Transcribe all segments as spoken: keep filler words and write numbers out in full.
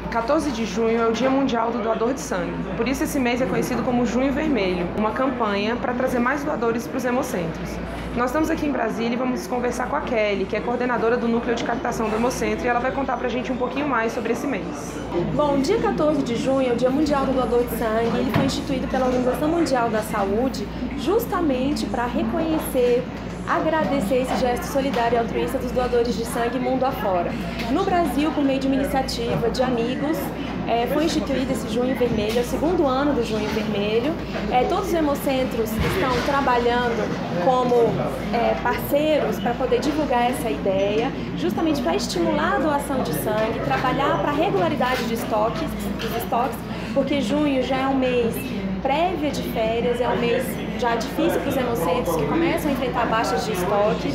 quatorze de junho é o Dia Mundial do Doador de Sangue. Por isso esse mês é conhecido como Junho Vermelho, uma campanha para trazer mais doadores para os hemocentros. Nós estamos aqui em Brasília e vamos conversar com a Kelly, que é coordenadora do Núcleo de Captação do Hemocentro, e ela vai contar pra gente um pouquinho mais sobre esse mês. Bom, dia quatorze de junho é o Dia Mundial do Doador de Sangue. Ele foi instituído pela Organização Mundial da Saúde justamente para reconhecer, agradecer esse gesto solidário e altruísta dos doadores de sangue mundo afora. No Brasil, por meio de uma iniciativa de amigos, é, foi instituído esse Junho Vermelho, é o segundo ano do Junho Vermelho. É, todos os hemocentros estão trabalhando como é, parceiros para poder divulgar essa ideia, justamente para estimular a doação de sangue, trabalhar para a regularidade de estoques, dos estoques, porque junho já é um mês prévia de férias, é um mês já difícil para os hemocentros que começam a enfrentar baixas de estoques.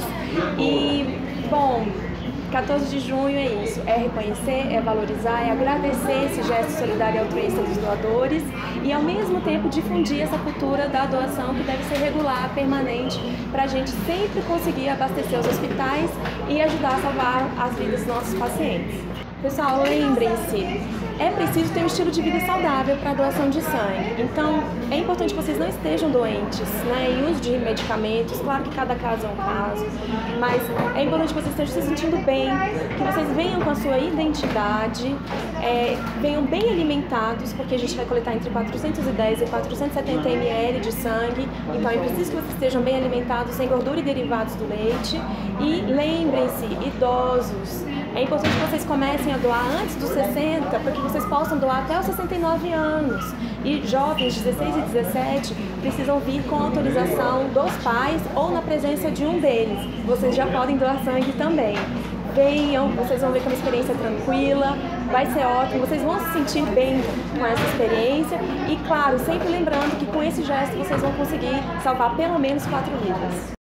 E, bom, quatorze de junho é isso, é reconhecer, é valorizar, é agradecer esse gesto solidário e altruísta dos doadores e ao mesmo tempo difundir essa cultura da doação que deve ser regular, permanente, para a gente sempre conseguir abastecer os hospitais e ajudar a salvar as vidas dos nossos pacientes. Pessoal, lembrem-se, é preciso ter um estilo de vida saudável para a doação de sangue. Então, é importante que vocês não estejam doentes, né, em uso de medicamentos. Claro que cada caso é um caso, mas é importante que vocês estejam se sentindo bem, que vocês venham com a sua identidade, é, venham bem alimentados, porque a gente vai coletar entre quatrocentos e dez e quatrocentos e setenta mililitros de sangue. Então, é preciso que vocês estejam bem alimentados, sem gordura e derivados do leite. E lembrem-se, idosos, é importante que vocês comecem a doar antes dos sessenta, porque vocês possam doar até os sessenta e nove anos. E jovens, dezesseis e dezessete, precisam vir com autorização dos pais ou na presença de um deles. Vocês já podem doar sangue também. Venham, vocês vão ver que é uma experiência tranquila, vai ser ótimo, vocês vão se sentir bem com essa experiência. E claro, sempre lembrando que com esse gesto vocês vão conseguir salvar pelo menos quatro vidas.